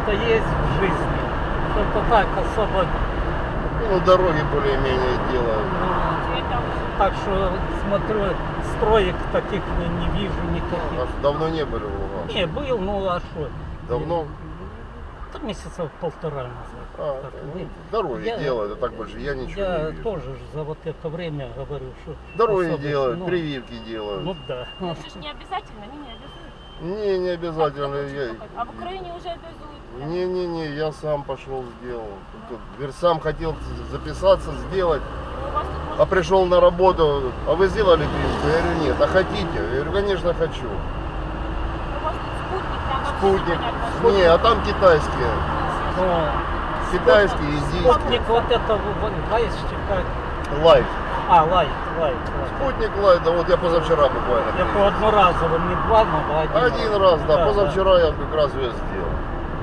что-то есть в жизни. Что-то так особо. Ну, дороги более-менее делают. Так что смотрю, строек таких не вижу никаких. А давно не были в Луганске? Не, был, ну а что? Давно? Там месяца полтора назад. Дороги делают, а так больше я ничего не Я вижу. тоже за вот это время говорю, что... Дороги особо, делают, ну, прививки делают. Ну да. Это же не обязательно, они не обязуют. Не обязательно. А в Украине уже обязуют. Не, я сам пошел сделал. Сам хотел записаться, сделать, Ну, у вас тут а может пришел на работу. А вы сделали прививку? Я говорю, нет. А хотите? Я говорю, конечно, хочу. у вас тут спутник, там вообще Спутник. непонятно. Не, а там китайские. Ну, Китайские, индийские. спутник вот это, знаете, как... Лайт. Лайт. Спутник лайт, да вот я позавчера буквально. Я по одноразово, не два, но Один раз, да. Позавчера я как раз ее сделал.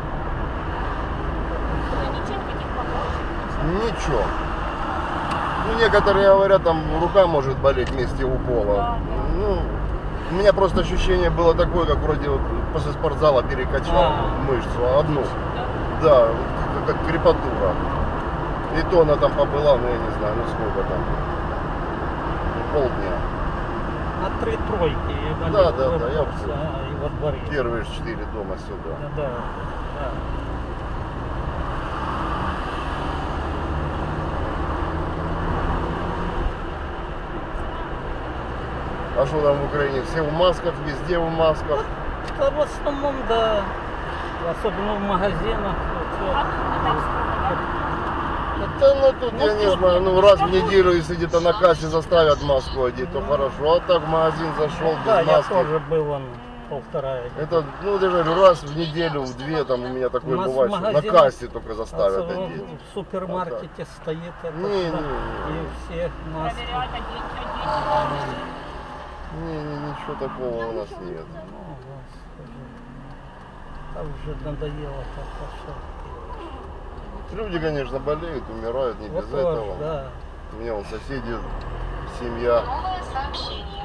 Ну, ничем таких помочь. Ничего. Ну, некоторые говорят, там рука может болеть вместе упала. Да. Ну, у меня просто ощущение было такое, как вроде вот после спортзала перекачал мышцу одну. Да, вот как крепатура. И то она там побыла, ну я не знаю, ну сколько там. Полдня. На 3 тройки. Да, я и во дворе. Первые 4 дома сюда. Да. А что там в Украине? Все в масках, везде в масках. Да, в основном, да. Особенно в магазинах. А тут не так строго, да? Да ну тут я не знаю, ну раз в неделю, если где-то на кассе заставят маску одеть, то хорошо. А так в магазин зашел Да, без я маски. тоже был вон полтора. Это, ну даже раз в неделю, в две, там у меня такое У нас бывает, в что на магазинах, кассе только заставят одеть. В супермаркете стоит это. Не. И все маски. Проверяют, одеть. Ничего такого у нас нет. О, Господи. Там уже надоело как-то. Люди, конечно, болеют, умирают, не без Вот этого. да. У меня вон соседи, семья. Новое сообщение.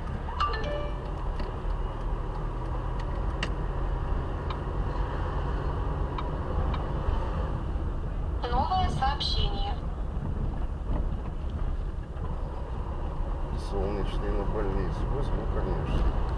Новое сообщение. Солнечный на больницу. Возьму, конечно.